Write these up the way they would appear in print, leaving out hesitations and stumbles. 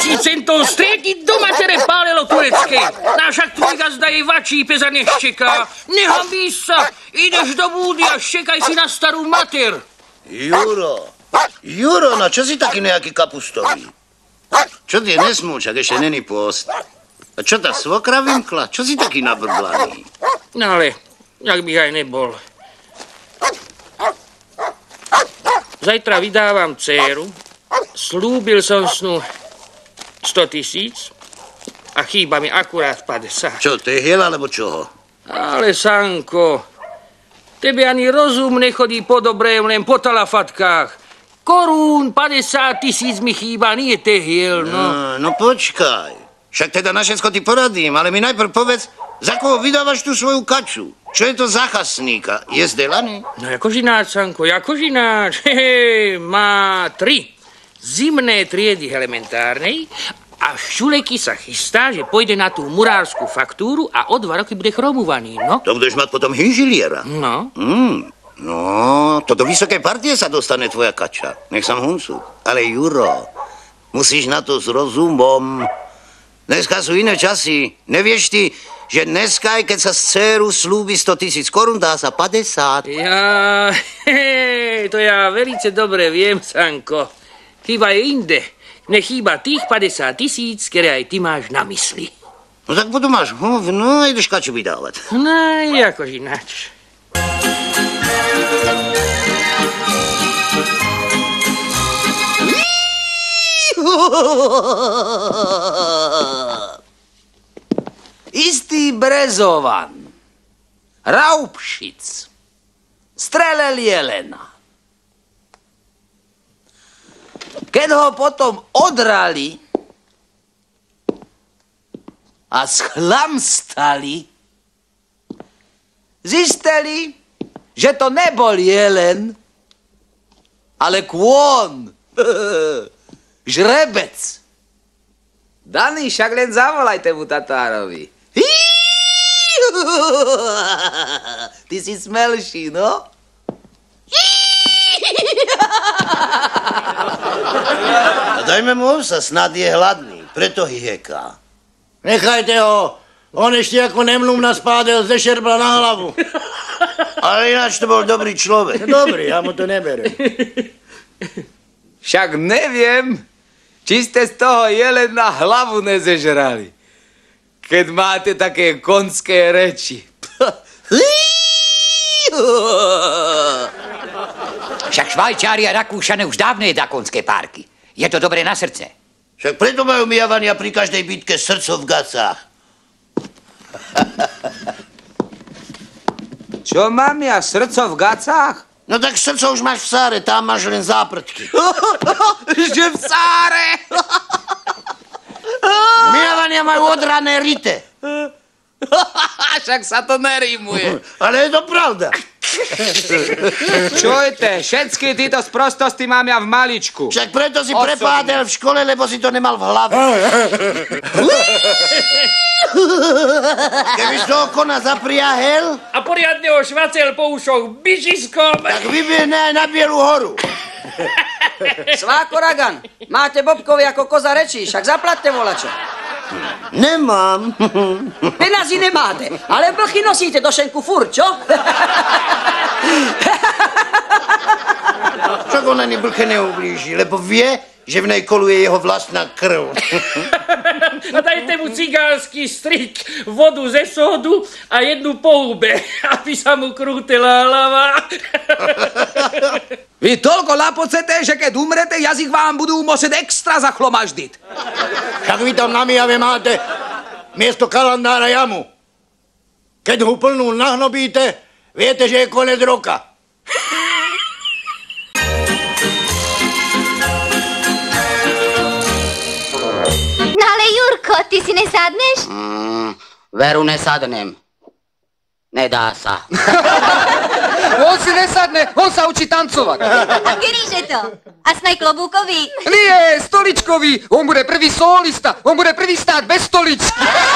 centov strietiť do matere pálelo turecké. Však tvoj gazda je vačí peza neščeká. Nehambíš sa, ideš do búdy a ščekaj si na starú mater. Juro, no čo si taký nejaký kapustový? Čo ty nesmúčak, ešte není pôst. A čo tá svokra vymkla? Čo si taký nabrblaný? No ale, jak bych aj nebol. Zajtra vydávam dcéru. Slúbil som snu 100 000 a chýba mi akurát 50. Čo, tehiel alebo čoho? Ale, Sanko, tebe ani rozum nechodí po dobrém, len po talafatkách. Korún 50 000 mi chýba, nie tehiel, no. No počkaj. Však teda na všetko ti poradím, ale mi najprv povedz, za koho vydávaš tú svoju kaču? Čo je to za chasníka? Je zdelaný? No jako žináč, Sanko, jako žináč. Má 3 zimné triedy elementárnej a Šuleky sa chystá, že pôjde na tú murárskú faktúru a o 2 roky bude chromovaný, no. To budeš mať potom inžiliera. No. No, to do vysoké partie sa dostane tvoja kača. Nech sam huncu. Ale Juro, musíš na to s rozumom. Dneska sú iné časy. Nevieš ty, že dneska, keď sa z dceru slúbi 100 000 korún, dá sa 50. Ja, to ja velice dobre viem, Sanko. Chyba je inde. Mne chýba tých 50 000, ktoré aj ty máš na mysli. No tak potom máš hovno a ideš kaču vydávať. No, jakož ináč. Istý Brezovan, Raubšic, strelel jelena. Keď ho potom odrali a schlamstali, zistili, že to nebol jelen, ale kôň. Žrebec. Daný, však len zavolajte mu Tatárovi. Ty si smelší, no? A dajme mu ovsa, snad je hladný, preto hyheká. Nechajte ho, on ešte ako nemlum nás pádel ze šerbla na hlavu. Ale ináč to bol dobrý človek. Dobrý, ja mu to neberem. Však neviem, či ste z toho jelena hlavu nezežrali, keď máte také konské reči. Však Švajčiari a Rakúšane už dávno jedá konské párky. Je to dobré na srdce. Však preto majú Mijavania pri každej bitke srdco v gacách. Čo mám ja, srdco v gacách? No tak srdco už máš v sáre, tam máš len záprtky. Že v sáre? Mijavania majú odrané rite. Však sa to nerímuje. Ale je to pravda. Čujte, všetky títo sprostosti mám ja v maličku. Však preto si prepádel v škole, lebo si to nemal v hlave. Kebyš toho kona zapriahel... A poriadne ho švacel po ušoch bičiskom. Tak vybehne aj na Bielu horu. Sváko Ragan, máte bobkovi ako koza rečí, však zaplatte volačo. Nemám. Peňazí nemáte, ale blchy nosíte do šenku furt, čo? Však on ani blche neublíži, lebo vie, že v nej koluje jeho vlastná krv. A dajte mu cigánsky strik, vodu ze sódu a jednu poube, aby sa mu krútila hlava. Vy toľko lapocete, že keď umrete, jazyk vám budú musieť extra zachlomaždiť. Však vy tam na Mijave máte miesto kalendára jamu. Keď ho plnú nahnobíte, viete, že je konec roka. No ale Jurko, ty si nesadneš? Veru nesadnem. Nedá sa. On si nesadne, on sa učí tancovať. A kdeže to? A snaj klobúkový? Nie, stoličkový. On bude prvý solista. On bude prvý stáť bez stoličky.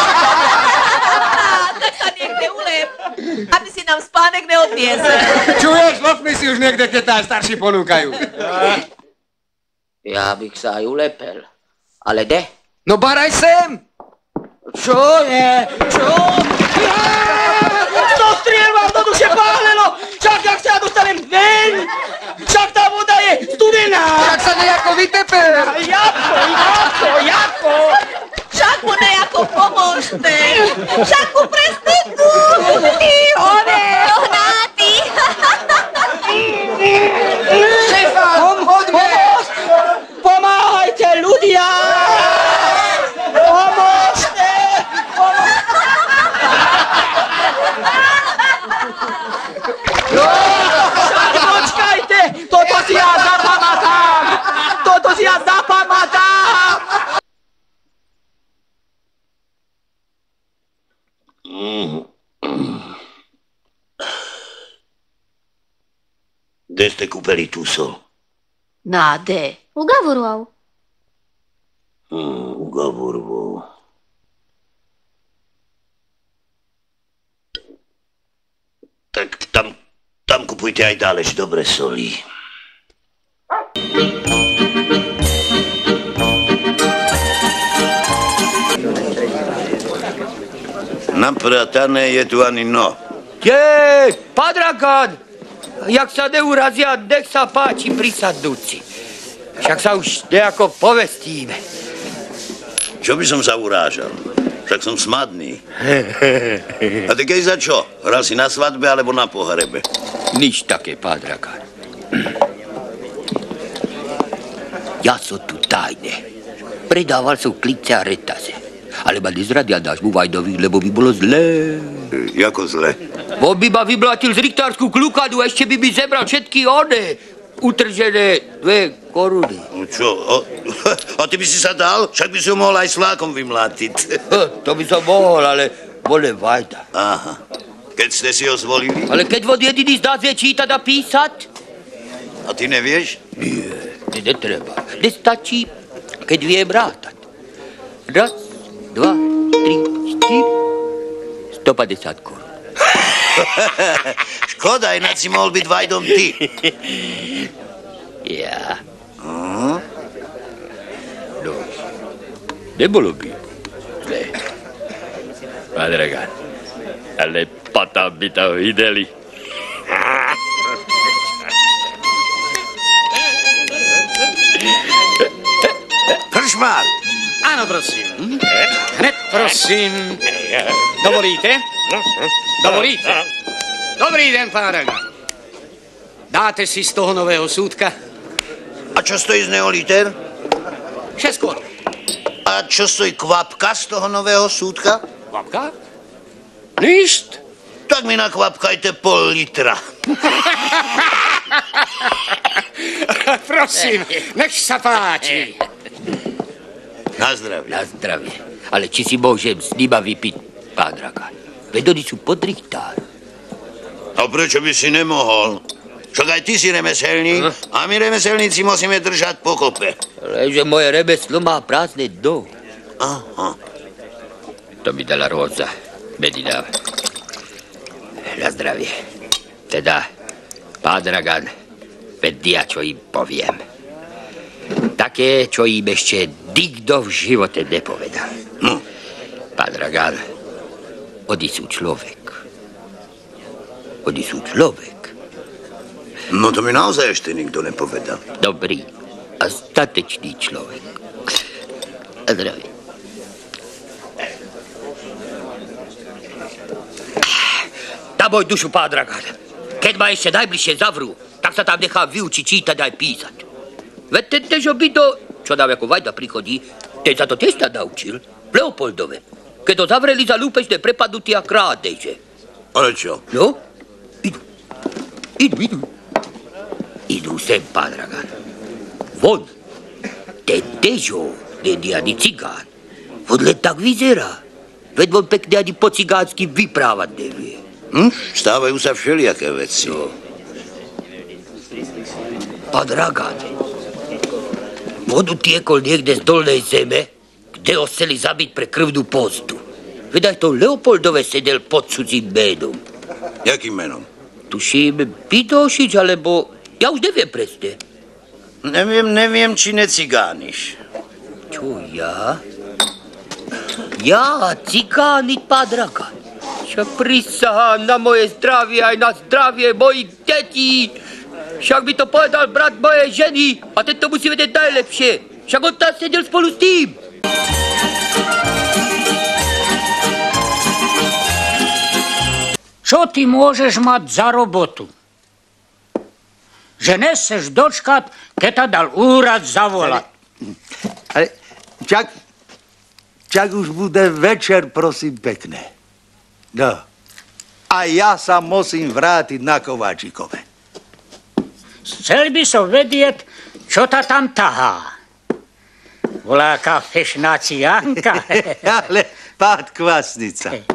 Tak sa niekde ulep, aby si nám spánek neodniesol. Čuješ, lopni si už niekde, keď tá starší ponúkajú. Ja bych sa aj ulepel. Ale de? No baraj sem! Čo je? Čo? Kto strieľal? To tu się pálilo! Však jak sa ja dostanem ven? Však tá voda je studená! Tak sa nejako vytepe! Jako? Však mu nejako pomôžte. Však mu presne tu. Ty ohnáty. Štefan! Pomáhajte, ľudia! Pomôžte! Počkajte! Toto si ja zapamätám! Kde ste kúpeli tú sol? Náde. U Gavurov. U Gavurov. Tak tam kupujte aj dálež dobre soli. Napratané je tu ani no. Jej, Padragan! Jak sa neurazia, nech sa páči prisadnúci. Však sa už nejako povestíme. Čo by som sa urážal? Však som smadný. A ty keď za čo? Hral si na svadbe alebo na pohrebe? Nič také, Padragan. Ja som tu tajne. Predával som klice a retaze. Ale ma nezradia nášmu Vajdovi, lebo by bolo zlé. Jako zle? On by ma vyblatil z richtárskú klukadu, ešte by mi zebral všetky one utržené 2 koruny. No čo? A ty by si sa dal? Však by si ho mohol aj slákom vymlátiť. To by som mohol, ale volem Vajda. Aha. Keď ste si ho zvolili? Ale keď von jediný z nás vie čítať a písať? A ty nevieš? Nie, netreba. Nestačí, keď viem rátať. 1, 2, 3, 4, 150 korun. Škoda, ináč si mohol byť Vajdom ty. Ja. No, nebolo by zlé. Padragan, ale potom by to videli. Kršmár! Áno, prosím. Hned, prosím. Dovolíte? Dovolíte? Dobrý den, Padragan. Dáte si z toho nového súdka? A čo stojí z neoliter? 6 korun. A čo stojí kvapka z toho nového súdka? Kvapka? Ništ. Tak mi nakvapkajte pol litra. Prosím, nech sa páči. Na zdravie. Na zdravie. Ale či si môžem s nima vypiť, Padragan? Veď oni sú pod richtár. A prečo by si nemohol? Však aj ty si remeselník a my remeselníci musíme držať pokope. Lenže moje remeslo má prázdne dno. Aha. To mi dala Róza. Medina. Na zdravie. Teda, Padragan, vedia, čo im poviem. Také, čo im ešte nikto v živote nepovedal. Padragan, oni sú človek. Oni sú človek. No to mi naozaj ešte nikto nepovedal. Dobrý a statečný človek. Na zdravie. Na môj dušu, Padragan. Keď ma ešte najbližšie zavrú, tak sa tam nechám vyučiť čítať aj písať. Veď ten težo byto, čo nám ako Vajda prichodí, ten sa to tiež tam naučil. V Leopoldove. Keď to zavreli za lúpečné prepadnutie a krádeže. Ale čo? No? Idú. Idú sem, Padragan. Von. Ten težo, není ani cigán. On len tak vyzerá. Veď on pekne ani po cigánsky vyprávať nevie. Stávajú sa všelijaké veci. No. Padragan. On utiekol niekde z dolnej zeme, kde ho chceli zabiť pre krvnú pomstu. Veď aj to Leopoldove sedel pod cudzím menom. Jakým menom? Tuším, Bidošič, alebo... Ja už neviem presne. Neviem, či necigániš. Čo ja? Ja, cigány Padraga. Však prisahám na moje zdravie aj na zdravie mojich detí. Však by to povedal brat mojej ženy a ten to musí vedieť najlepšie. Však on tam sedel spolu s tým. Čo ty môžeš mať za robotu? Že neseš dočkať, keď ta dal úrad zavolať. Ale čak už bude večer, prosím pekne. No. A ja sa musím vrátiť na Kováčikove. Chcel by som vedieť, čo ta tam tahá. Voláka fešná ciánka. Ale pán Kvasnica,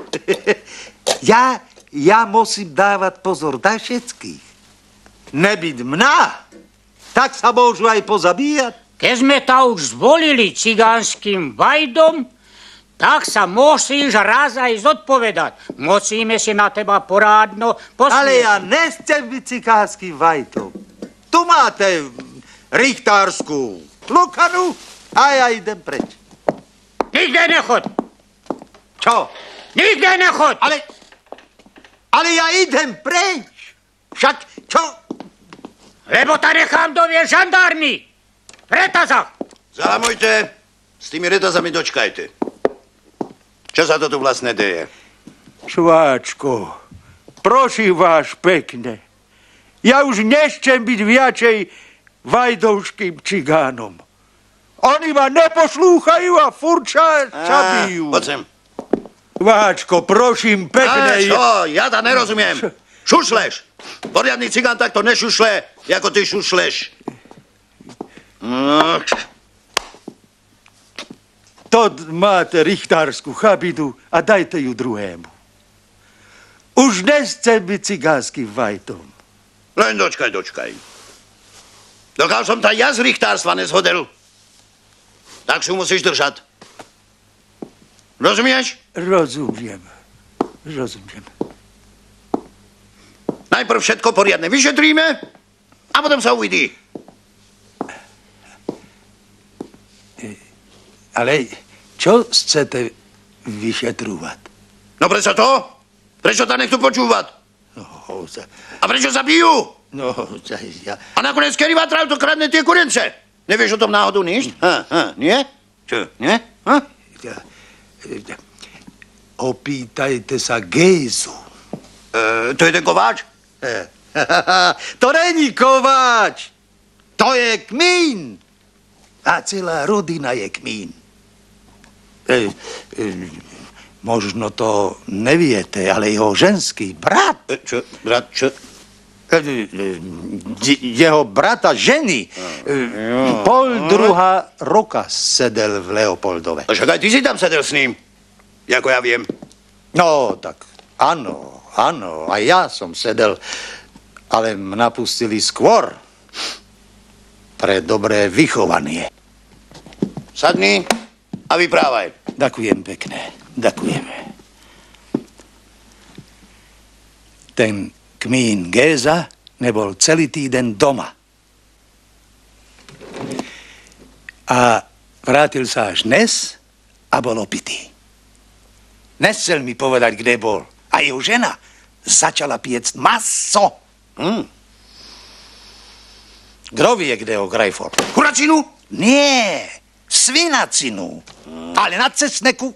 ja musím dávať pozor na všetkých. Nebyť mňa, tak sa môžu aj pozabíjať. Keď sme ta už zvolili cigánskym vajdom, tak sa musíš raz aj zodpovedať. Musíme si na teba porádno posmiať. Ale ja nechcem byť cigánskym vajdom. Tu máte richtársku lukanu a ja idem preč. Nikde nechod. Čo? Nikde nechod. Ale ja idem preč. Však čo? Lebo ta nechám dovieť žandármi. V retazách. Zahamujte. S tými retazami dočkajte. Čo sa to tu vlastne deje? Šváčko, prosím vás pekne. Ja už nechcem byť viacej vajdovským cigánom. Oni ma neposlúchajú a furt sa bijú. Poď sem. Šváčko, prosím pekne. Čo? Ja to nerozumiem. Šušleš. Poriadny cigán takto nešušle, ako ty šušleš. No. To máte richtársku chabidu a dajte ju druhému. Už nechcem byť cigánskym vajdom. Len dočkaj. Dokiaľ som ta ja z richtárstva nezhodil, tak si musíš držať. Rozumieš? Rozumiem. Najprv všetko poriadne vyšetríme a potom sa uvidí. Ale čo chcete vyšetrovať? No prečo to? Prečo ta nechcú počúvať? A prečo sa bijú? A nakoniec Kerry Vatral to kradne tie kurence. Nevieš o tom náhodou nič? Nie? Čo? Nie? Opýtajte sa Gézu. To je ten Kováč? To není Kováč. To je Kmín. A celá rodina je Kmín. Možno to neviete, ale jeho ženský brat. Čo? Brat, čo? Jeho brata ženy. Pol druhá roka sedel v Leopoldove. A však aj ty si tam sedel s ním, ako ja viem. No, tak áno, aj ja som sedel, ale mňa pustili skôr pre dobré vychovanie. Sadni a vyprávaj. Ďakujem pekne, ďakujeme. Ten Kmín Géza nebol celý týden doma. A vrátil sa až dnes a bol opitý. Nechcel mi povedať, kde bol. A jeho žena začala piecť maso. Kto vie, kde ho Grajfor? Kuracinu? Nie, svinacinu. Ale na cesneku.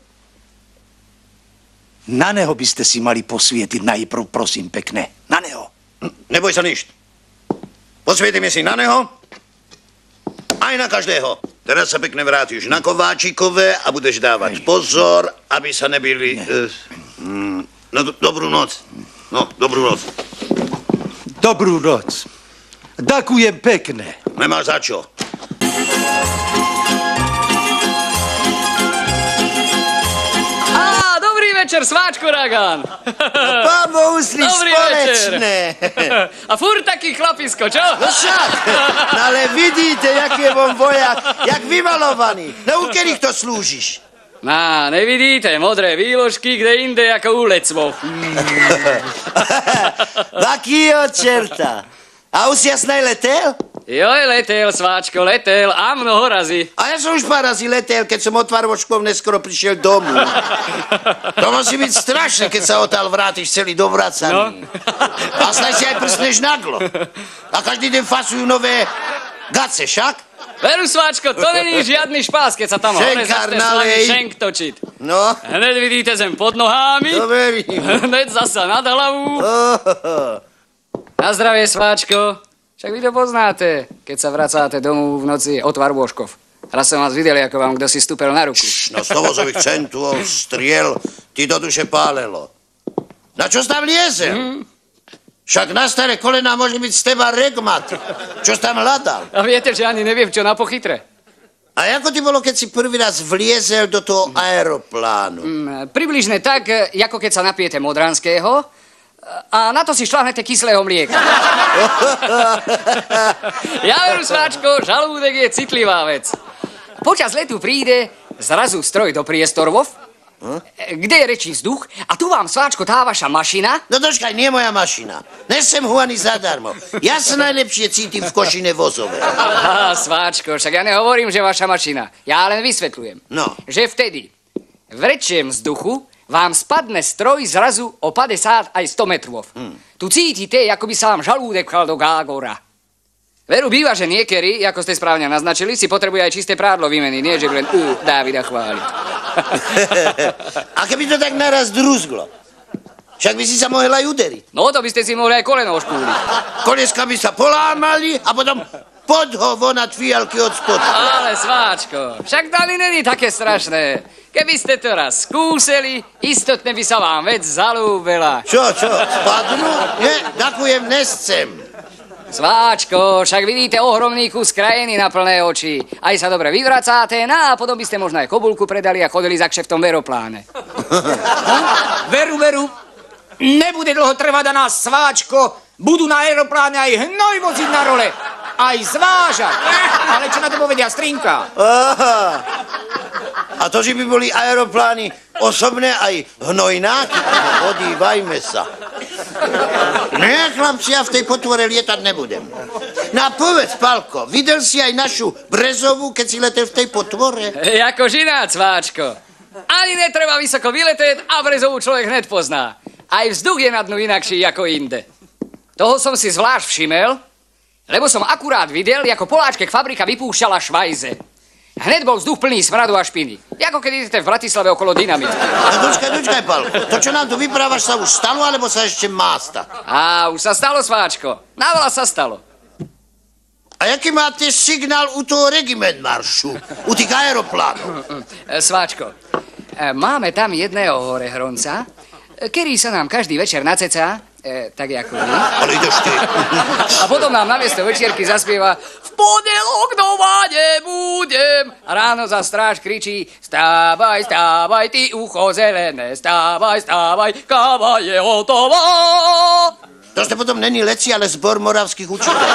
Na neho by ste si mali posvietiť najprv, prosím pekne. Na neho. Neboj sa nič. Posvietime si na neho, aj na každého. Teraz sa pekne vrátiš na Kováčikove a budeš dávať pozor, aby sa nebyli... No, dobrú noc. No, dobrú noc. Dobrú noc. Ďakujem pekne. Nemáš za čo. Dobrý večer, Sváčko Ragan. Pámo, usli společné. A furt taký chlapisko, čo? No však, ale vidíte, jak je on vojak, jak vymalovaný. No u ktorých to slúžiš? No, nevidíte, modré výložky, kde inde ako u lecvov. Vakýho čerta. A už jasnej letel? Joj, letel, Sváčko, letel a mnoho razy. A ja som už pár razy letel, keď som od Varvoškov neskoro prišiel domu. To musí byť strašné, keď sa odtiaľ vrátiš celý dovracaný. A snaj si aj prsneš naglo. A každý deň fasujú nové gace, však? Veru, Sváčko, to není žiadny špás, keď sa tam hore začne slavný šenk točiť. No. Hned vidíte zem pod nohami. To verím. Hned zasa nad hlavu. Na zdravie, Sváčko. Však vy to poznáte, keď sa vracáte domov v noci od Varboškov. Raz som vás videl, ako vám kdosi stúpel na ruku. No z tovozových centov, striel, ti do duše pálelo. Na čo tam liezem? Však na staré kolená môže byť z teba regmat. Čo tam hľadal? A viete, že ani neviem, čo na pochytre. A ako ti bolo, keď si prvý raz vliezel do toho aeroplánu? Približne tak, ako keď sa napijete modranského a na to si šľahnete kyslého mlieka. Ja veru, Sváčko, žalúdek je citlivá vec. Počas letu príde zrazu stroj do priestorov, kde je rečí vzduch, a tu vám, Sváčko, tá vaša mašina. No dočkaj, nie moja mašina. Nesem ho ani zadarmo. Ja sa najlepšie cítim v košine vozové. Á, Sváčko, však ja nehovorím, že vaša mašina. Ja len vysvetľujem. No. Že vtedy v rečiem vzduchu vám spadne stroj zrazu o 50 aj 100 metrov. Tu cítite, ako by sa vám žalúdek pchal do gágora. Veru býva, že niekedy, ako ste správne naznačili, si potrebuje aj čisté prádlo vymeniť, nie že by len Dávida chváliť. A keby to tak naraz drúzglo? Však by si sa mohla aj uderiť. No, to by ste si mohli aj koleno ošpúliť. Koleska by sa polámali a potom podhovonať fialky od spodu. Ale Sváčko, však dali není také strašné. Keby ste to raz skúsili, istotne by sa vám vec zalúbila. Čo, spadnú? Nie, ďakujem, nescem. Sváčko, však vidíte ohromný kus krajiny na plné oči. Aj sa dobre vyvracáte, no a potom by ste možno aj kobulku predali a chodili za kšeftom v aeropláne. Veru, nebude dlho trvať a nás, Sváčko, budú na aeropláne aj hnoj voziť na role. Aj zvážať. Ale čo na to povedia Strinka? Aha. A to, že by boli aeroplány osobné aj hnojnáky? Podívajme sa. Nie, chlapci, ja v tej potvore lietať nebudem. No a povedz, Palko, videl si aj našu Brezovú, keď si letel v tej potvore? Jako žináč, Sváčko. Ani netreba vysoko vyletieť a Brezovú človek hned pozná. Aj vzduch je na dnu inakší ako inde. Toho som si zvlášť všimel, lebo som akurát videl, ako Poláčkek fabrika vypúšťala švajze. Hned bol vzduch plný smradu a špiny. Ako keď idete v Bratislave okolo dynamitu. No dočkaj, Palko. To, čo nám tu vyprávaš, sa už stalo, alebo sa ešte má stať? Á, už sa stalo, Sváčko. Naveľa sa stalo. A jaký máte signál u toho regiment maršu? U tých aeroplánov? Sváčko, máme tam jedného horehronca, ktorý sa nám každý večer nacecá, tak ako vy. Ale ideš ty. A potom nám namiesto večierky zaspieva V pondelok doma nebudem. A ráno za stráž kričí Stávaj, stávaj, ty ucho zelené, stávaj, stávaj, káva je hotová. To ste potom není leci, ale zbor moravských učiteľov.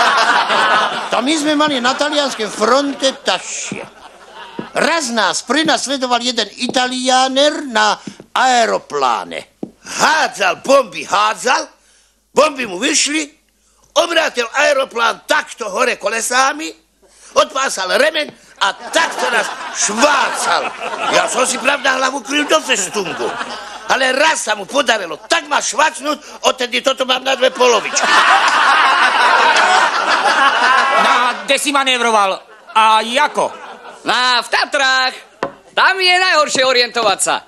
To my sme mali na talianskej fronte tašie. Raz nás prenasledoval jeden Italiáner na aeropláne. Hádzal bomby mu vyšli, obrátil aeroplán takto hore kolesami, odpásal remeň a takto nás švácal. Ja som si pravda hlavu kryl do festungu. Ale raz sa mu podarilo tak ma švácnúť, odtedy toto mám na dve polovičky. Kde si manévroval? A jako? V Tatrách. Tam je najhoršie orientovať sa.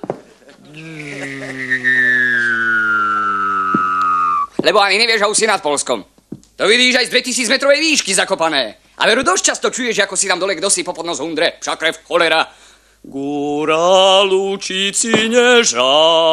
Lebo ani nevieš, ako si nad Polskom. To vidíš aj z 2000 metrovej výšky zakopané. A veru dosť často čuješ, ako si tam dole kdosi po podnos hundre. Všakrev, cholera. Góra lučici nežá.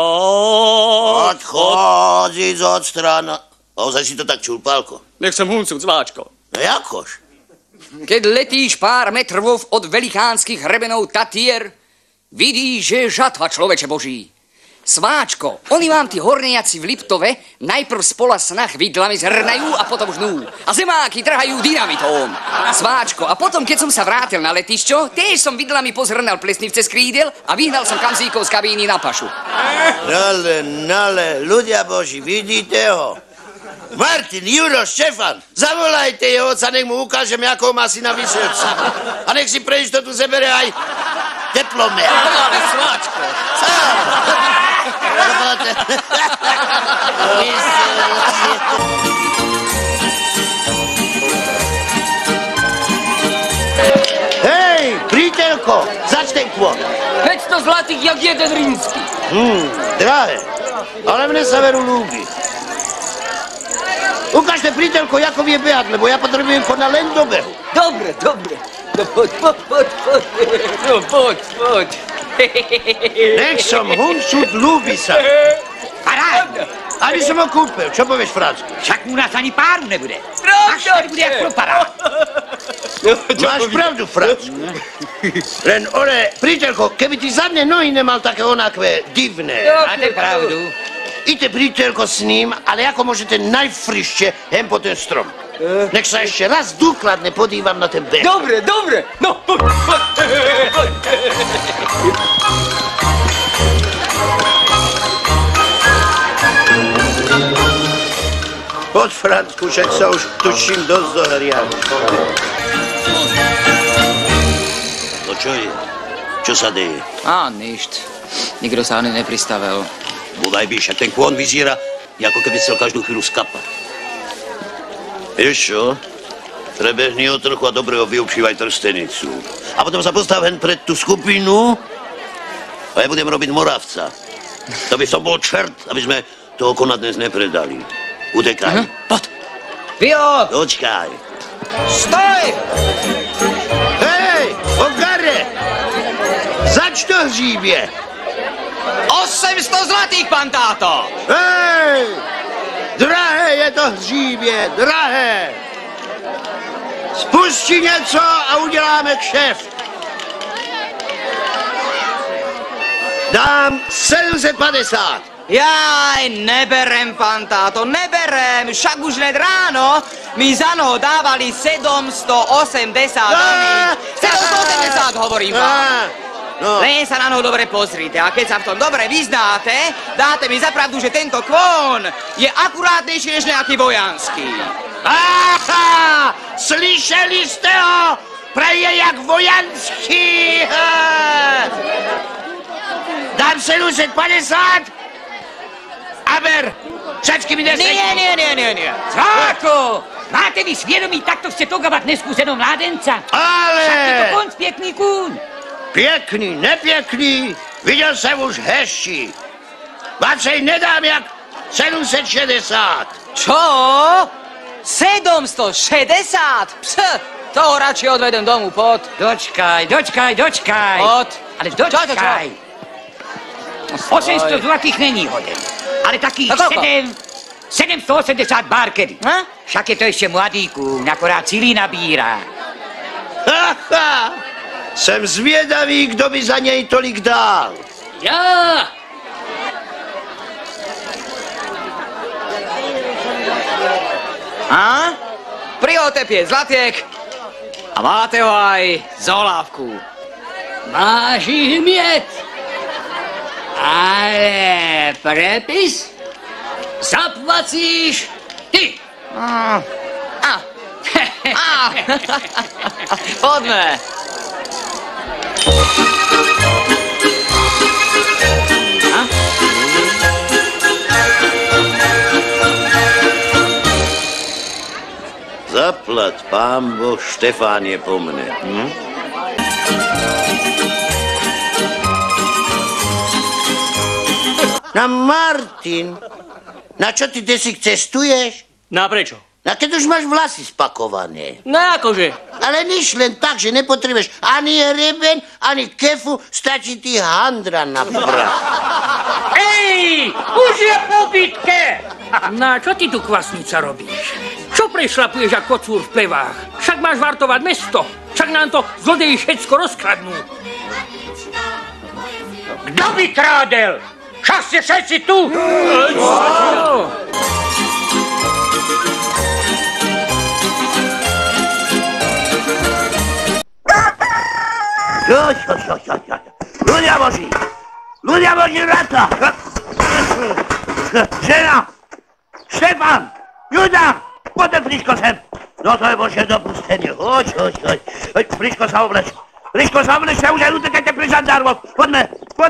Odchodziť od strana. Ozaj si to tak čul, Pálko? Nech som huncúť, Sváčko. No jakož? Keď letíš pár metrov od velikánskych hrebenov Tatier, vidíš, že je žatva, človeče boží. Sváčko, oni vám tí horniaci v Liptove najprv spola snah vidlami zhrnajú a potom žnú. A zemáky trhajú dynamitom. Sváčko, a potom, keď som sa vrátil na letišťo, tiež som vidlami pozhrnal plesnivce z krídel a vyhnal som kamzíkov z kabíny na pašu. Ale, ľudia boží, vidíte ho? Martin, Juro, Štefan, zavolajte jeho oca, nech mu ukážeme, ako má si na vyselci. A nech si pre istotu zebere aj teplomer. Ale Sváčko. Hej, prítelko, zač ten kvôr. 500 zlatých, jak jeden rímsky. Drahé, ale mne sa veru ľúbi. Ukážte, prítelko, ako vie behať, lebo ja potrebujem konať len do behu. Dobre. No poď. Nech som huncút, ľúbi sa. Paráda. Aby som ho kúpil, čo povieš, Francku? Však u nás ani páru nebude. Až to bude jak pro parád. Máš pravdu, Francku. Len prítelko, keby ty zadné nohy nemal také onakvé divné. Máte pravdu. Ide prítelko s ním, ale ako môžete najfriššie hen po ten strom. Nech sa ešte raz dôkladne podívam na ten beh. Dobre. No poď. Poď, Francku, však sa už tuším dosť dohrial. No čo je? Čo sa deje? Á, ništ. Nikto sa ani nepristavil. Bodaj by, však ten kvón vyzerá, ako keby chcel každú chvíľu skapať. Vieš čo? Prebehni ho trochu a dobre ho využívaj trstenicu. A potom sa postav hen pred tú skupinu a ja budem robiť Moravca. To by som bol čert, aby sme toho kona dnes nepredali. Utekaj. Poď. Vio! Dočkaj. Stoj! Hej, Ogare! Zač to hříbě? 800 zlatých, pán táto. Hej! Drahé je to hříbě, drahé! Spusti něco a uděláme kšeft. Dám 750. Jaj, neberem, pán táto, neberem. Však už hned ráno mi za noho dávali 780 daní. 780 hovorím vám. No. Len sa na noho dobre pozrite a keď sa v tom dobre vyznáte, dáte mi za pravdu, že tento kvón je akurátnejší než nejaký vojanský. Aha! Slyšeli jste ho? Preje jak vojanský. Dám 750? Aber, všačky mi neseď. Nie. Sváčko! Máte vy svědomí takto chce togavať neskúsenou mládenca? Ale! Však je to konc pěkný kůň. Pěkný, nepěkný, viděl jsem už hezčí. Vacej nedám jak 760. Čo? 760? Toho radšej odvedem domů, pod. Dočkaj. Pod. Ale dočkaj. 800 zlatých není hoden. Ale takých 780 bárkedy. Však je to ještě mladý kůň, akorát síly nabírá. Jsem zvědavý, kdo by za něj tolik dal. Ja! A? Prihoďte 5 zlatiek a máte ho aj z olávku. Máš ich mieť. Ale prepis zaplacíš ty. Poďme. Zaplať, pán Boh, Štefán je po mne. Na Martin, na čo ty desík cestuješ? No a prečo? Na keď už máš vlasy spakované. No akože? Ale nič len tak, že nepotrebuješ ani hreben, ani kefu, stačí ti handra na prach. Ej, už je po bitke. Na čo ty tu kvasnica robíš? Čo prešlapuješ ako kocúr v plevách? Však máš vartovať mesto. Však nám to zlodeji všetko rozkradnú. Kto by krádel? Však ste všetci tu. Čo? Ľudia Boží vrata! Žena! Štefan! Juda, poďme, Friško, sem. No to je bože dopustenie. Hoď. Friško sa obleč. Ja už aj utekajte pri žandárov. Poďme.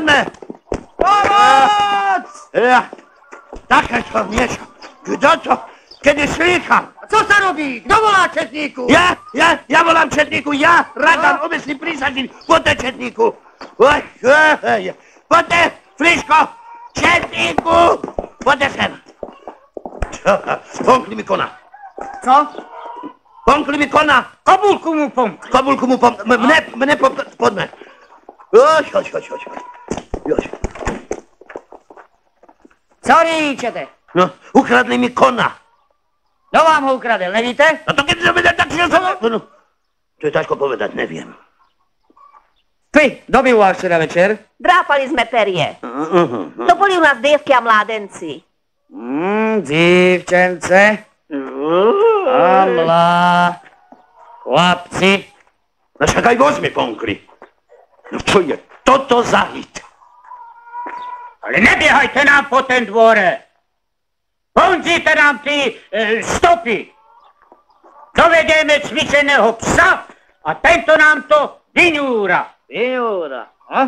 Pomoc! Takéto niečo. Kto to? Kedy slýcham? Co sa robí? Kto volá četníku? Ja volám četníku. Ja, Radan, obecný prísadín. Poďte, četníku. Poďte, Friško. Četníku. Poďte sem. Pomkli mi kona. Co? Pomkli mi kona. Kobulku mu pomk. Mne poďme. Choď. Co ríčete? No, ukradli mi kona. Kto vám ho ukradel, nevíte? A to keď sa vedel, tak si ho... No, to je ťažko povedať, neviem. Ty, kto byl u vás včera večer? Drápali sme perie. To boli u nás dievky a mládenci. Dívčence. Amlá. Chlapci. No však aj vozmi pomkli. No čo je toto za hit? Ale nebiehajte nám po ten dvore. Ponzíte nám ty stopy. Dovedieme cvičeného psa a tento nám to vyňúra. Vyňúra.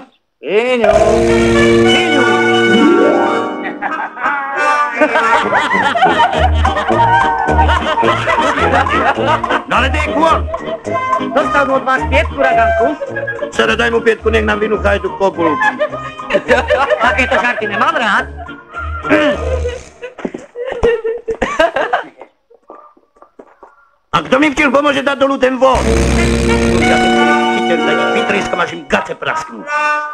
No ale dej kôr. Dostal mu od vás 5, Raganku. Sere, daj mu 5, nech nám vynúcha aj tú kobulu. Takéto žarty nemám rád. A kto mi včil pomôže dať dolu ten voz? Chyťte, daj ti vytrieskam, až im gace prasknú.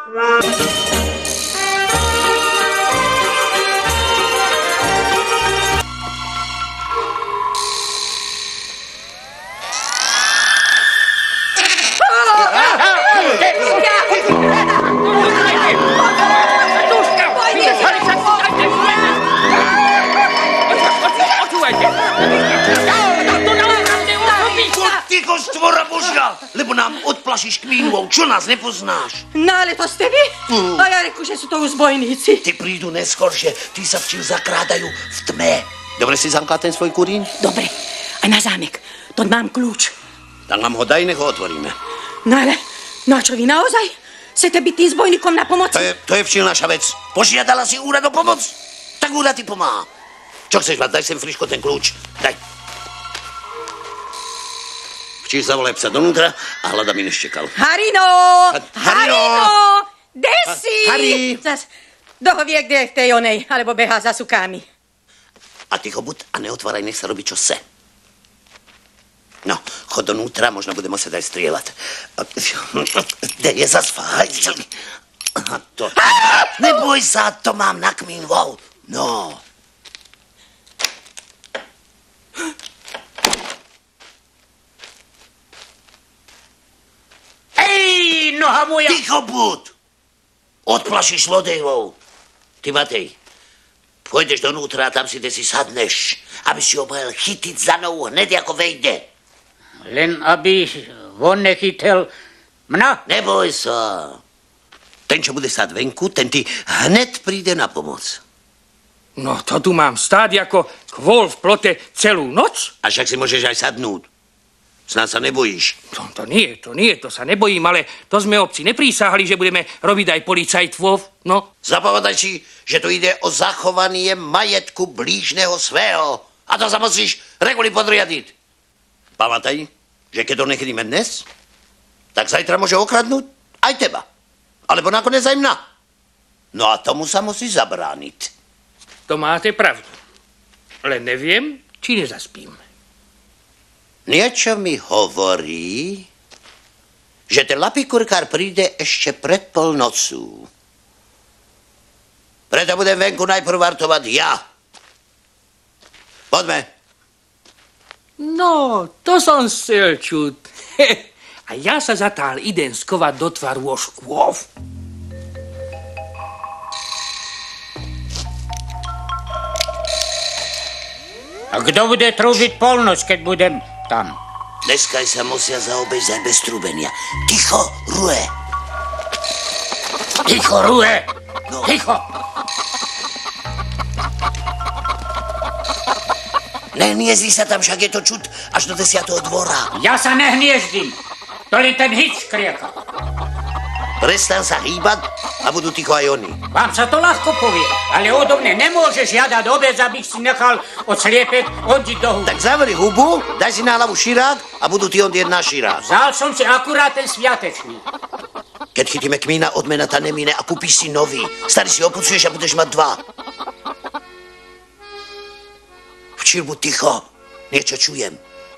Ticho, stvora Božia, lebo nám odplašíš kmínov, čo nás nepoznáš? No ale to ste vy? A ja reku, že sú to uzbojníci. Ty prídu neskôršie, tí sa včil zakrádajú v tme. Dobre si zamkla ten svoj kurín? Dobre, a na zámek, to mám kľúč. Tak nám ho daj, nech ho otvoríme. No ale, no a čo vy naozaj? Chcete byť tým zbojníkom na pomoc? To je včil naša vec. Požiadala si úrad o pomoc? Tak úrad ti pomáha. Čo chceš mať? Daj sem, Friško, ten kľúč. Daj. Včil zavolaj psa donútra a hľada mi neštekal. Harino! Kde si? Harry! Zas, kto vie, kde je v tej onej, alebo behá za sukami. A ticho buď a neotváraj, nech sa robí, čo se. No, chod donútra, možno bude musieť aj strieľať. Kde je zas fajčel? Neboj sa, to mám na kmín, wow. No. Ej, noha moja! Ticho buď! Odplašíš zlodejov. Ty, Matej, pôjdeš donútra a tam si si sadneš, aby si ho mohol chytiť za nohu hned, ako vejde. Len aby on nechytil mna? Neboj sa. Ten, čo bude stáť venku, ten ti hned príde na pomoc. No, to tu mám stáť ako kvôl v plote celú noc? A však si môžeš aj sadnúť. Snáď sa nebojíš. To nie, to sa nebojím, ale to sme obci neprísahali, že budeme robiť aj policajtvov, no. Zapamätaj si, že tu ide o zachovanie majetku blížneho svého. A to sa musíš reguli podriadiť. Pamätaj, že keď to nechytíme dnes, tak zajtra môže okradnúť aj teba. Alebo nakoniec aj mňa. No a tomu sa musí zabrániť. To máte pravdu. Len neviem, či nezaspím. Niečo mi hovorí, že ten lapikurkár príde ešte pred polnocou. Preto budem venku najprv vartovať ja. Poďme. No, to som chcel čuť. A ja sa zatál idem skovať do tvaru oškôv. A kto bude trúbiť polnoc, keď budem tam? Dneska sa musia zaobejsť aj bez trúbenia. Ticho, Rue. Ticho, Rue. No. Ticho. Nehniezdi sa tam, však je to čud až do 10. dvora. Ja sa nehnieždím. To len ten hič krieka. Prestan sa hýbať a budú ticho aj oni. Vám sa to ľahko povie, ale odo mne nemôžeš žiadať obec, abych si nechal od sliepek ondiť do hubu. Tak zavri hubu, daj si na hlavu širák a budú ti ondieť na širák. Vzal som si akurát ten sviatečný. Keď chytíme kmína, odmena ta nemine a kúpiš si nový. Starý si opucuješ a budeš mať 2. Včír buď ticho, niečo čujem.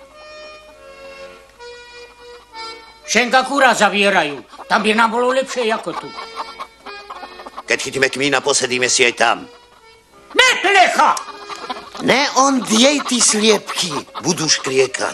Šenka kúra zavierajú. Tam by nám bolo lepšie ako tu. Keď chytíme kmína, posedíme si aj tam. Ne, plecha! Ne, on diej, ty sliepky. Budú škriekať.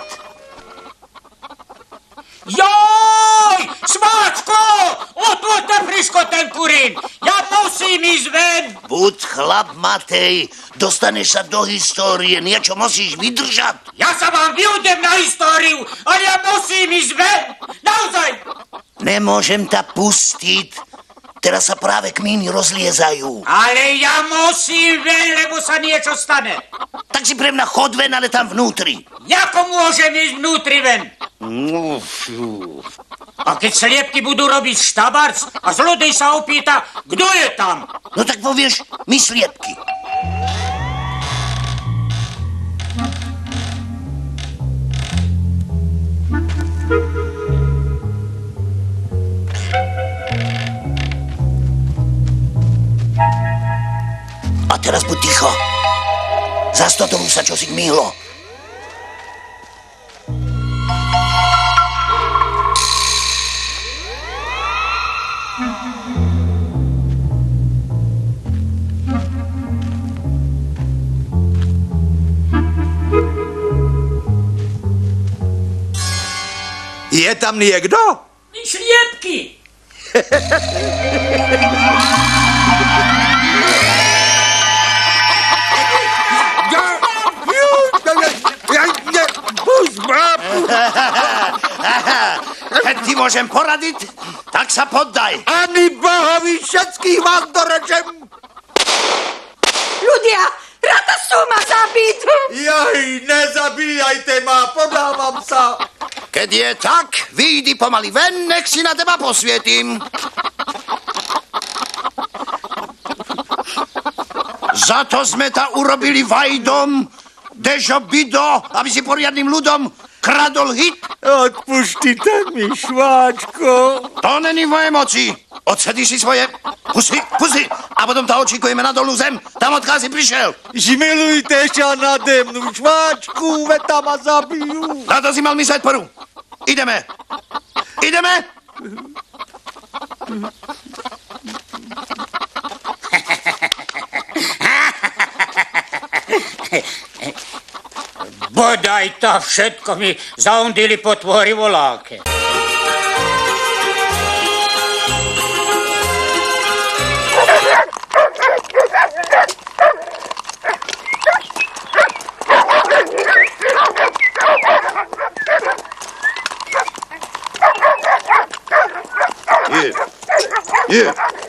Joj! Smáčko! Otvoďte friško ten kurín! Ja musím ísť ven! Buď chlap, Matej. Dostaneš sa do histórie. Niečo musíš vydržať. Ja sa vám vyudem na históriu, ale ja musím ísť ven! Naozaj! Nemôžem ta pustiť. Teraz sa práve kmíny rozliezajú. Ale ja musím ven, lebo sa niečo stane. Tak si pre mňa chod ven, ale tam vnútri. Jako môžem ísť vnútri ven? A keď sliepky budú robiť štabarc a zlodej sa opýta, kto je tam? No tak povieš, my sliepky. A teraz buď ticho. Zas to tomu sa čosi kmýhlo. Je tam niekto? Sliepky! Keď ti môžem poradiť, tak sa poddaj. Ani bohovi všetkých vás dorečem. Ľudia, rata sú ma zabiť. Jaj, nezabíjajte ma, podávam sa. Keď je tak, vyjdi pomaly ven, nech si na teba posvietím. Za to sme ta urobili vajdom, Dežo Bido, aby si poriadnym ľudom kradol hit. Odpuštite mi, šváčko. To není v mojej moci. Odsedy si svoje pusy a potom ta očikujeme na dolnú zem, tam odkiaľ si prišiel. Žmilujte sa nade mnou, šváčku, veď tam ma zabijú. Na to si mal mysleť prv. Ideme. Bodaj to všetko mi zaundili po tvory voláke. Je.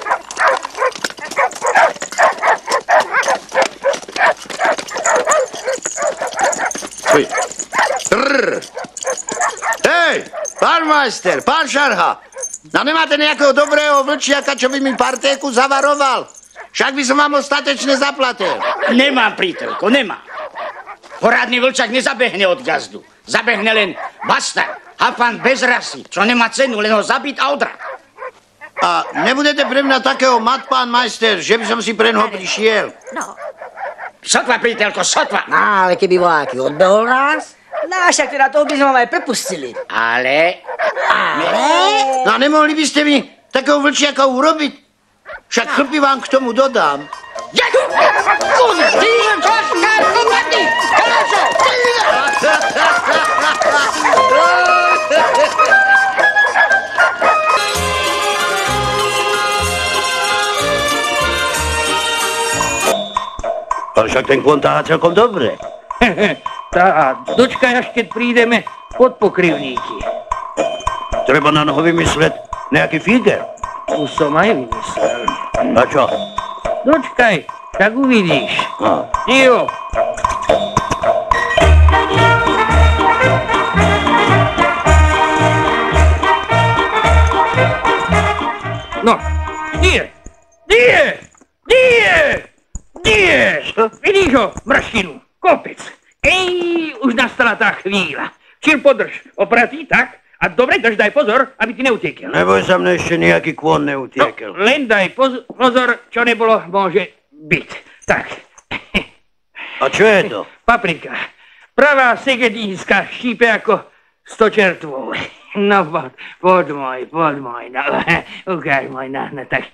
Hej, pán majster, pán Šarha, no nemáte nejakého dobrého vlčiaka, čo by mi partéku zavaroval? Však by som vám ostatečne zaplatil. Nemám, prítelko, nemám. Porádny vlčak nezabehne od gazdu. Zabehne len bastard, hafan bez rasy, čo nemá cenu, len ho zabiť a odrak. A nebudete pre mňa takého mať, pán majster, že by som si pre ňoho prišiel? No. Sotva, prítelko, sotva. No, ale keby voláky odbehol nás, no však teda toho by sme vám aj prepustili. Ale? No a nemohli by ste mi takého vlčiaka urobiť? Však chlpy vám k tomu dodám. Ale však ten kvon táha celkom dobre. Tá, dočkaj, až keď prídeme pod pokrivníky. Treba na noho vymysleť nejaký fíger. Už som aj vymyslel. A čo? Dočkaj, tak uvidíš. No. Jo. Nie! Vidíš ho, mrštinu, kopec. Už nastala tá chvíľa. Čím podrž opratý, tak? A dobre, daj pozor, aby ti neutiekel. Neboj sa mne ešte nejaký kôň neutiekel. No, len daj pozor, čo nebolo, môže byť. Tak. A čo je to? Paprika. Pravá segedínska, štípe ako 100 čertvov. No, poď môj, no, ukáž môj, no, tak,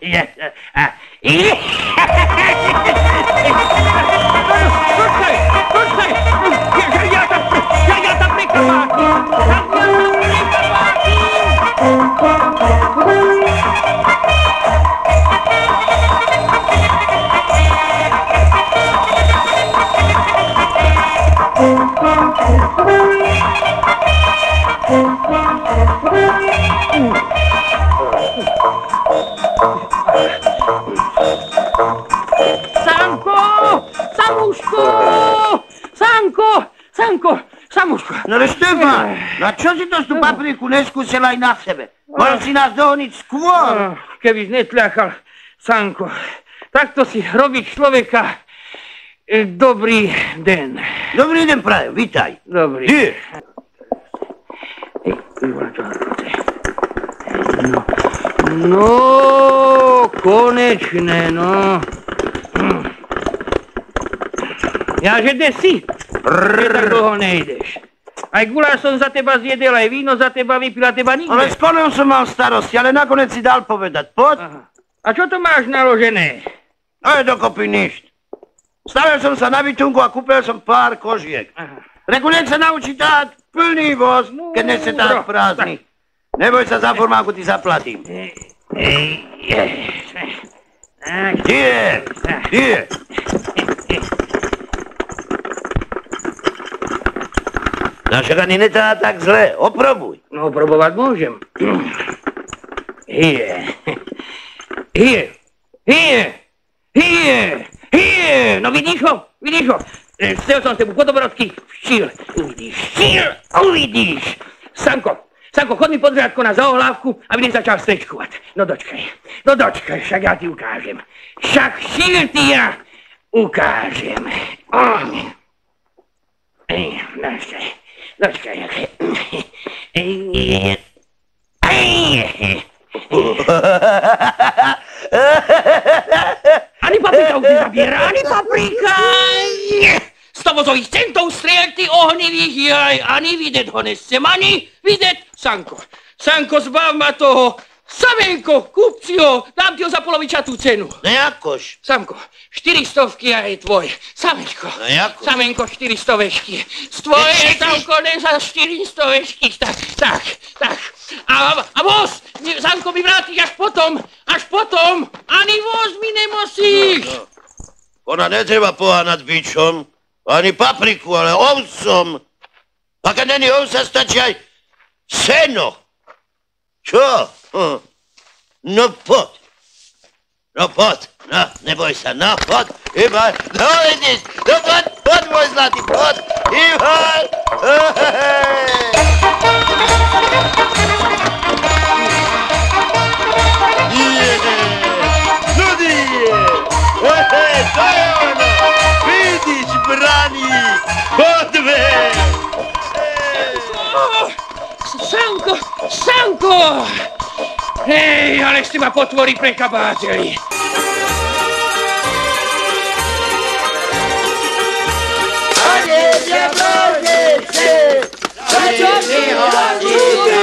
počkaj, ja tam prekapátim. Samuško! No ale Štefan, na čo si to tú papriku neskúsil aj na sebe? Mohol si nás dohoniť skôr. Keby netľakal, Sanko, takto si robí človeka. Dobrý den. Dobrý den prajem, vítaj. Dobrý. Kde? No, konečné, no. Jaže kde si? Že tak dlho nejdeš. Aj guláš som za teba zjedel, aj víno za teba vypil, a teba nikde. Ale s konom som mal starosti, ale nakoniec si dal povedať. Poď. Aha. A čo to máš naložené? No je dokopy ništ. Stavil som sa na bytunku a kúpil som pár kožiek. Reku, nech sa naučí táť plný voz, keď nechce táť prázdny. Neboj sa, za formálku ti zaplatím. Kde? Našak ani netá tak zle. Oprobuj. No, oprobovať môžem. Hije. No vidíš ho? Chcel som tebu podobrodky vštíl. Uvidíš. Sanko, chod mi pod řádko na zaohlávku, aby nezačal strečkovať. No dočkaj, však ja ti ukážem. Však štíl ti ja ukážem. Dočkaj. Ani paprika už nezabiera, ani paprika! 100 vozových centov strielty ohnivých, ani vidět ho nesem, ani vidět. Sanko, zbav ma toho. Samenko, kúp si ho, dám ti ho za polovičatú cenu. No jakož? Samko, 400 a je tvoj. Samenko. No jakož? Samenko, 400 vešky. Z tvoje, Samko, ne za 400 vešky. Tak. A voz, Samko, mi vrátiš až potom. Ani voz mi nemusíš. No. Ona netreba pohánať bičom, ani papriku, ale ovsom. A keď není ovsa, stačí aj seno. Čo? No poď. No, neboj sa, no poď. Ivan, no vidíš, no poď, môj zlatý, poď. Ivan, no nie, to je ono, vidíš, brani, poďme. Sanko! Hej, ale ste ma potvory prekabáteli. Pane diablovice, prečo mi hodíte?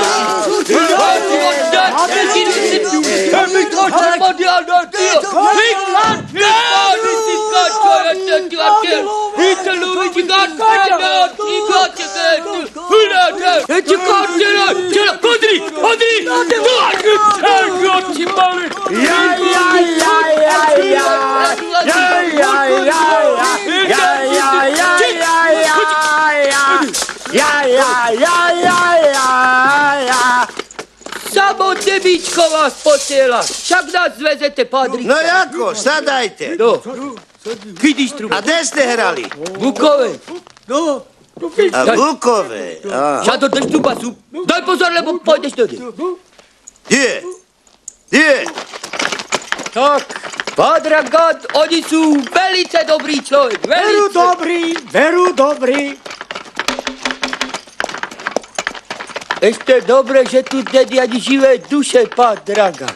Samo devíčko vás posiela, však nás zvezete, Padrika. No jako, sadajte. No, vidíš trubu. A kde ste hrali? Bukové. No. A Bukové. Šado, drž tu basu. Daj pozor, lebo pôjdeš do nej. Kde? Tak, Padragat, oni sú velice dobrý človek, velice. Veru dobrý. Ešte dobre, že tu není ani živé duše, Padragat.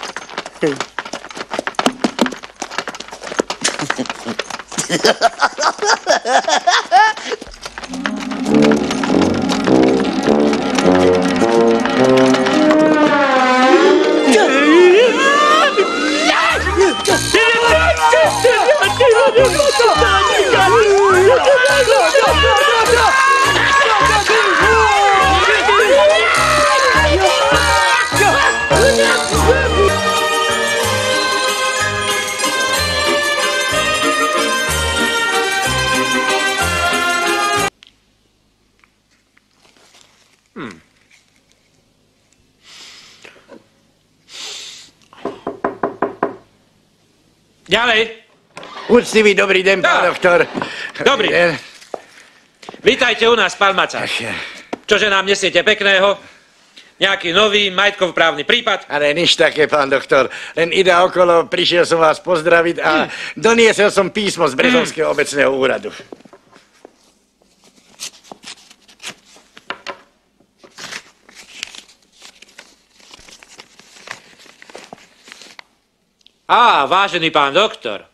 Ďalej. Úctivý dobrý deň, pán doktor. Dobrý. Vítajte u nás, pán Macáš. Čože nám nesiete pekného? Nejaký nový majetkoprávny prípad? Ale nič také, pán doktor. Len ide okolo, prišiel som vás pozdraviť a doniesel som písmo z Brezovského obecného úradu. Vážený pán doktor.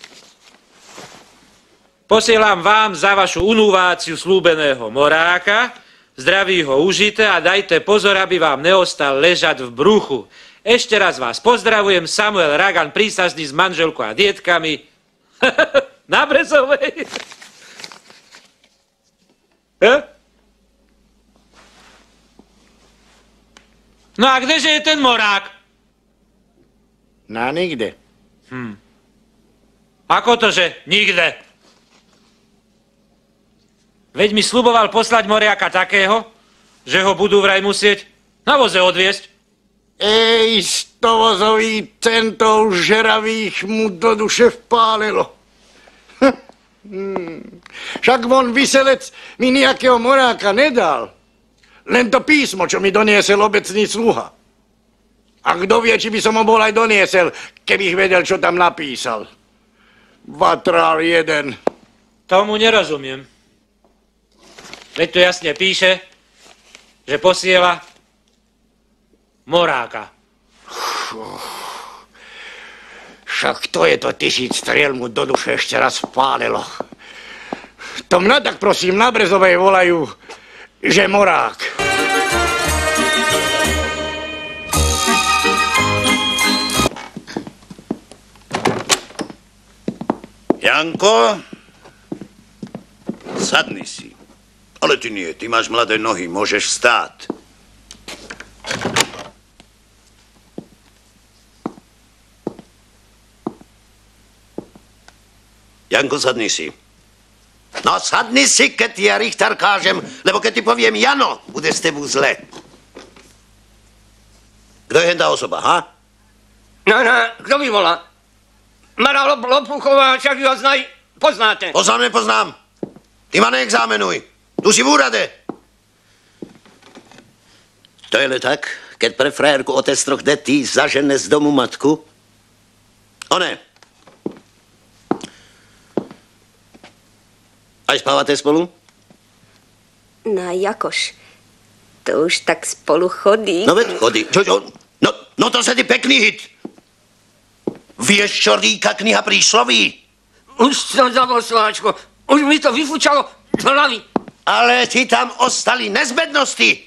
Posielam vám za vašu unúváciu slúbeného moráka, zdraví ho užite a dajte pozor, aby vám neostal ležať v bruchu. Ešte raz vás pozdravujem, Samuel Ragan, prísazný s manželkou a dietkami na Brezovej. No a kdeže je ten morák? No nikde. Ako to, že nikde? Veď mi sľuboval poslať moriaka takého, že ho budú vraj musieť na voze odviesť. Ej, 100-vozový centov žeravých mu do duše vpálilo. Však von vyselec mi nejakého moráka nedal. Len to písmo, čo mi doniesel obecný sluha. A kto vie, či by som ho bol aj doniesel, keby vedel, čo tam napísal. Vatrál jeden. Tomu nerozumiem. Veď tu jasne píše, že posiela moráka. Však to je to 1000 striel mu do duše ešte raz vpálilo. To mňa tak prosím na Brezovej volajú, že morák. Janko, sadni si. Ale ty nie, ty máš mladé nohy, môžeš stáť. Janko, sadni si. No, sadni si, keď ti ja Richter kážem, lebo keď ti poviem Jano, bude s tebou zle. Kto je tá osoba, ha? No, kto mi volá? Mara Lopuchová, však ju poznáte. Poznám. Ty ma neexamenuj. Tu si v úrade. To je le tak, keď pre frajerku otec 3 detí zažene z domu matku? One. Aj spávate spolu? No, jakož. To už tak spolu chodí. No veď chodí. Čo? No to sa ti pekný hit. Vieš, čo říká kniha prísloví? Už som zabol, Sláčko. Už mi to vyfúčalo z hlavy. Ale ti tam ostali nezbednosti.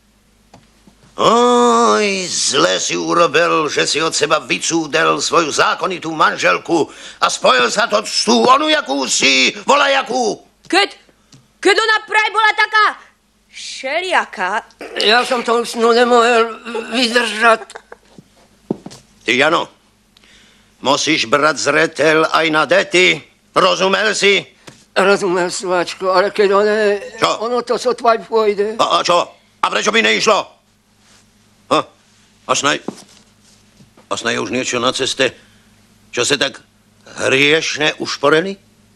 Oj, zle si urobil, že si od seba vycúdel svoju zákonitú manželku a spojil sa to s tú onu, jakú si, volajakú. Keď ona praj bola taká všelijaká. Ja som to už nemohol vydržať. Ty, Jano, musíš brať zretel aj na deti. Rozumel si? Rozumel, Sláčko, ale keď ono to sotva pôjde. A čo? A prečo by neišlo? A snaj už niečo na ceste, čo sa tak hriešne ušporeli?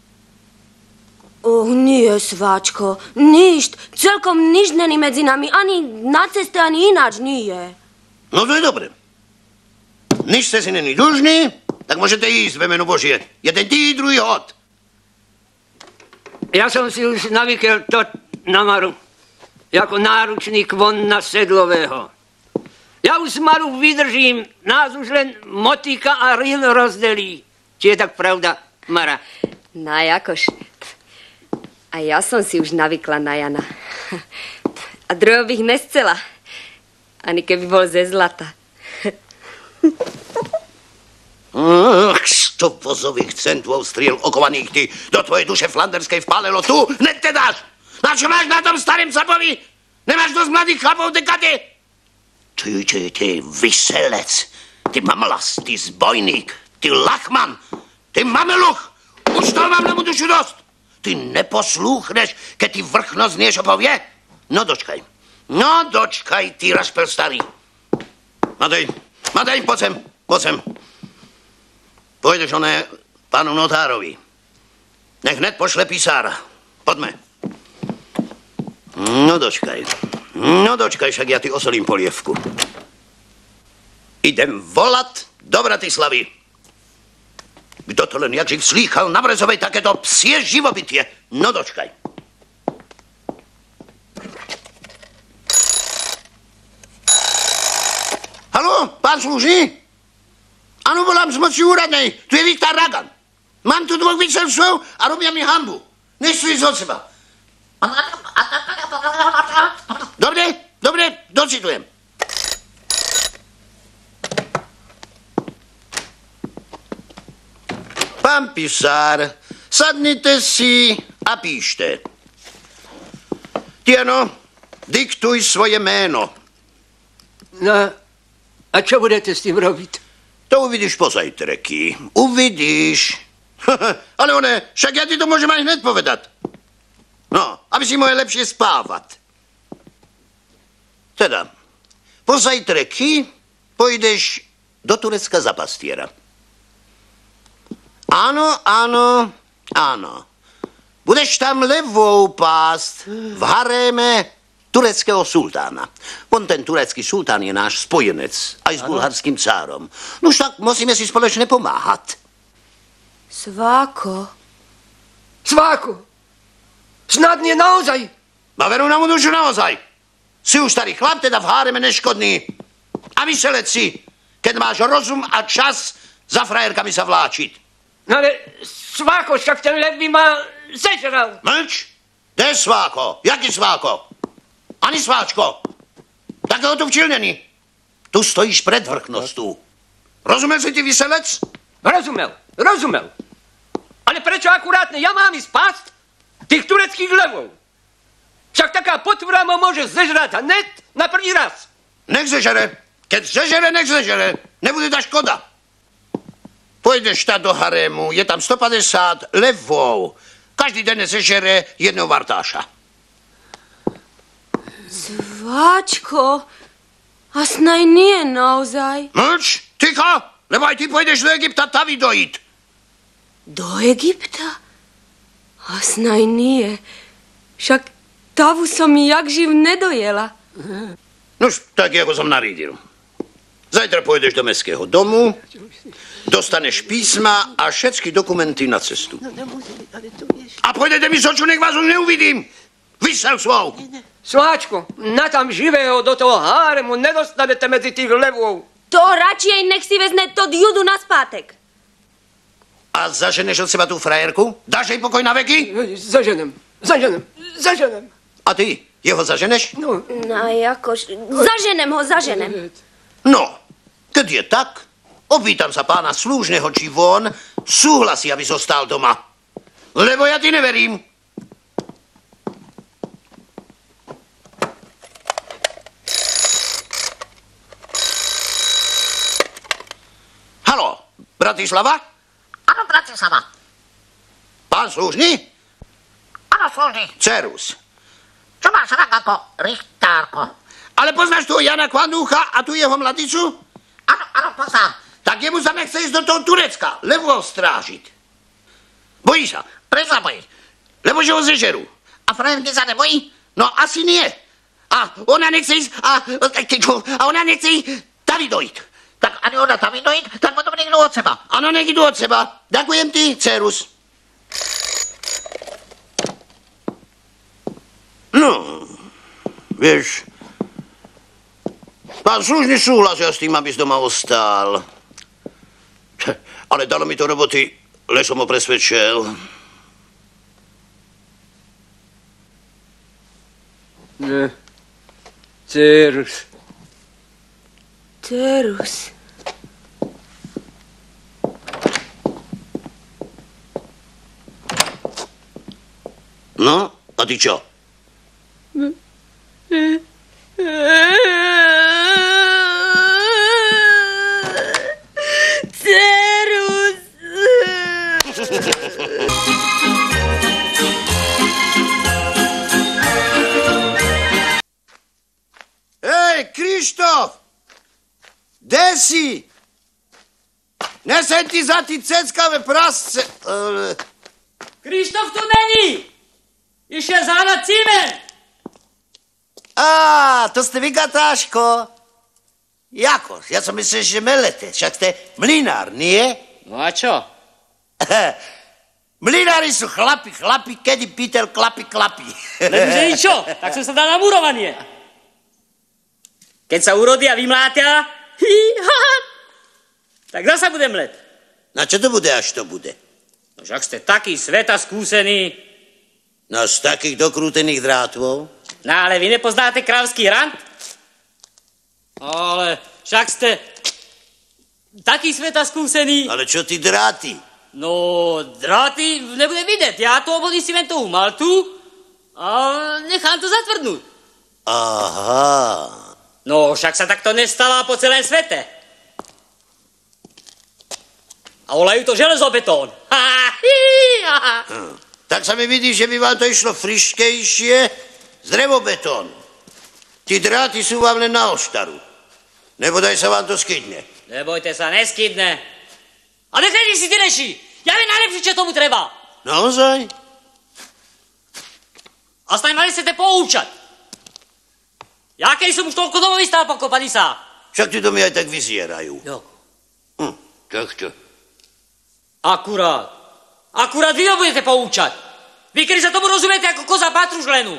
Nie, Sváčko, ništ. Celkom ništ není medzi nami, ani na ceste, ani ináč nie. No to je dobre. Nič ste si není dlžní, tak môžete ísť ve menu Božie. Jeden tí, druhý hod. Ja som si už navykel to na Maru. Jako náručník von na sedlového. Ja už Maru vydržím, nás už len motika a ril rozdelí. Či je tak pravda, Mara? No jakož. A ja som si už navykla na Jana. A druhého bych nescela. Ani keby bol ze zlata. Sto vozových centvov striel okovaných ty do tvojej duše flanderskej vpálilo tu, hned te dáš. Na čo máš na tom starém capovi? Nemáš dosť mladých chlapov, dekady? Ty, vyselec, ty mamlas, ty zbojník, ty lachman, ty mameluch, už toho mám na mu dušu dost. Ty neposlúchneš, keď ti vrchno znieš opovie? No dočkaj, ty rašpel starý. Matej, poď sem. Pôjdeš pánu notárovi. Nech hned pošle písára. Poďme. No dočkaj, však ja ti osolím polievku. Idem volať do Bratislavy. Kto to len jak živ slýchal na Brezovej takéto psie živobytie? No dočkaj. Haló, pán služný? Áno, volám z moci úradnej. Tu je Viktor Ragan. Mám tu 2 vyselcov a robia mi hanbu. Nechcú ísť od seba. Dobre, docitujem. Pán pisár, sadnite si a píšte. Tiano, diktuj svoje meno. No, a čo budete s tým robiť? To uvidíš pozajtreky. Uvidíš. Ale však ja ti to môžem aj hned povedať. No, aby si mohol lepšie spávať. Teda, pozajtreky pôjdeš do Turecka za pastiera. Áno. Budeš tam levou pásť v haréme tureckého sultána. On ten turecký sultán je náš spojenec, aj s bulharským cárom. No však musíme si spoločne pomáhať. Sváko. Snad nie naozaj. Ma veru na mu dušu naozaj. Si už starý chlap, teda v háreme neškodný. A vyselec si, keď máš rozum a čas za frajerkami sa vláčiť. No ale Sváko, však ten lev by ma zežral. Mlč? Kde je Sváko? Jaký Sváko? Ani Sváčko. Takého tu včil není. Tu stojíš pred vrchnostou. Rozumel si ti vyselec? Rozumel. Ale prečo akurátne ja mám ísť pásť tých tureckých levov? Však taká potvora ma môže zežrať hned na prvý raz. Nech zežere. Keď zežere, nech zežere. Nebude tá škoda. Pôjdeš tá do harému, je tam 150 levov. Každý deň zežere jedného vartáša. Sváčko, a snaj nie naozaj. Mlč, ticho, lebo aj ty pôjdeš do Egypta tavi dojiť. Do Egypta? A snaj nie. Však tavu som jak živ nedojela. Nož, tak ako som narídil. Zajtra pôjdeš do mestského domu, dostaneš písma a všetky dokumenty na cestu. A pôjdete mi z oču, nech vás už neuvidím. Vysel svou. Sváčko, na tam živého do toho háremu nedostanete medzi tých levov. To radšej nech si vezme to judu na spátek. A zaženeš od seba tú frajerku? Dáš jej pokoj na veky? Zaženem. A ty, jeho zaženeš? No jakož, zaženem. No, keď je tak, opýtam sa pána slúžneho, či von súhlasí, aby zostal doma. Lebo ja ti neverím. Haló, Bratislava? Áno, Bratislava. Pán slúžny? Áno, slúžny. Cerus. Čo máš rak ako Richtárko? Ale poznáš tu Jana Kvandúcha a tu jeho mladicu? Áno, poznám. Tak jemu sa nechce ísť do toho Turecka, lebo ho strážiť. Bojí sa. Prečo sa bojí? Lebo že ho zežerú. A frajerky sa nebojí? No asi nie. A ona nechce ísť, a ona nechce ísť tavi dojiť. Tak ani ona tam idú, tak potom nech idú od seba. Áno, nech idú od seba. Ďakujem ti, Cerus. No, vieš, pán služný súhlasia s tým, aby si doma ostal. Ale dalo mi to roboty, lež som ho presvedčil. Cerus. Cerus. No, a ty čo? Cerus. Hej, Krištof! Kde si? Nesem ti za ty ceckavé prasce. Krištof tu není! Išiel zháňať címen! Á, to ste vy, Gatáško? Jako? Ja som myslel, že melete. Však ste mlinár, nie? No a čo? Mlinári sú chlapi, kedy Peter klapi. Lenže čo? Tak som sa dal na murovanie. Keď sa urodia, vymlátia, tak zasa budem let. Na čo to bude, až to bude? No však ste taký sveta skúsený. No z takých dokrútených drátov? No ale vy nepoznáte kráľovský hrant? Ale však ste taký sveta skúsený. Ale čo ty dráty? No, dráty nebudem vidieť. Ja tu obhodím cimentovú maltu a nechám to zatvrdnúť. Aha. No, však sa takto nestalo po celém svete. A volajú to železobetón. Tak sa mi vidí, že by vám to išlo friškejšie z drevobetónu. Tí dráty sú vám len na oštaru. Nebodaj sa vám to skydne. Nebojte sa, neskydne. A nechajte si ty reši. Ja viem najlepšie, čo tomu treba. Naozaj? A snaj mali ste te poučať. Ja keď som už toľko domov vystál pokopaný sa. Však tí domy aj tak vyzierajú. Jo. Tak čo? Akurát vy ho budete poučať. Vy, keď sa tomu rozumiete ako koza patružlenu.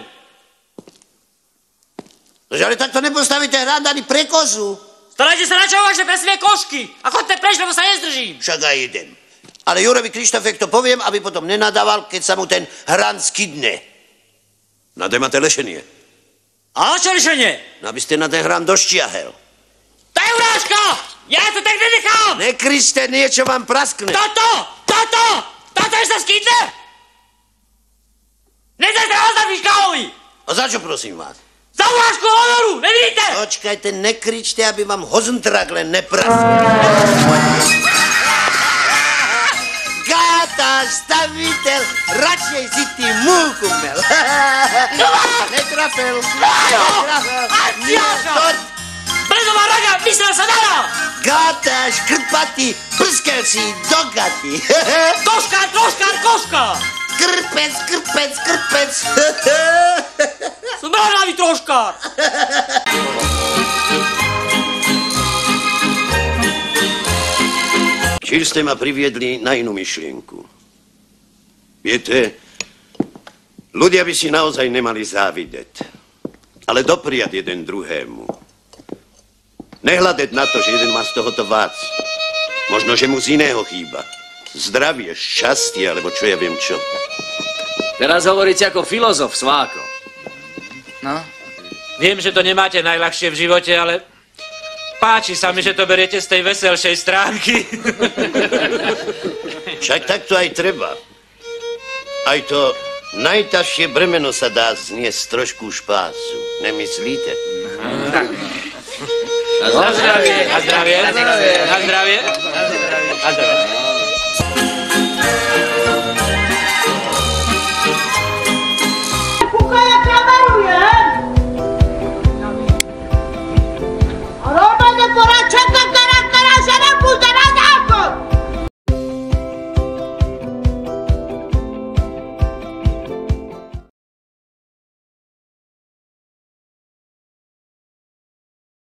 Nože, ale takto nepostavíte hrad ani pre kozu. Starajte sa na čo vaše presvie košky. A chodte preč, lebo sa nezdržím. Však aj idem. Ale Jurovi Krištofek to poviem, aby potom nenadával, keď sa mu ten hran skydne. Na to máte lešenie. A čo lešenie? No, aby ste na ten hran doštiahel. To je urážka! Ja to tak nenechám! Nekryšte, niečo vám praskne. Toto je sa skydne! Nedajte hoznať Miškálovi! A za čo, prosím vás? Za urážku honoru, nevidíte? Počkajte, nekričte, aby vám hozntrak len nepraskne. Gátáš, staviteľ, radšej si ty múku mel. Netrafel. Brezová raga, myslel sa dala! Gátáš, krpatý, prskel si do gaty. Koška! Krpec. Som mravnavý troškár. Čím ste ma priviedli na inú myšlienku. Viete, ľudia by si naozaj nemali závidieť, ale dopriať jeden druhému. Nehľadať na to, že jeden má z tohoto vác. Možno, že mu z iného chýba. Zdravie, šťastie, alebo čo ja viem čo. Teraz hovoríte ako filozof, Sváko. No? Viem, že to nemáte najľahšie v živote, ale páči sa mi, že to beriete z tej veselšej stránky. Však takto aj treba. Aj to najťažšie bremeno sa dá zniesť trošku špásu. Nemyslíte? Na zdravie. Na zdravie. Na zdravie. Na zdravie.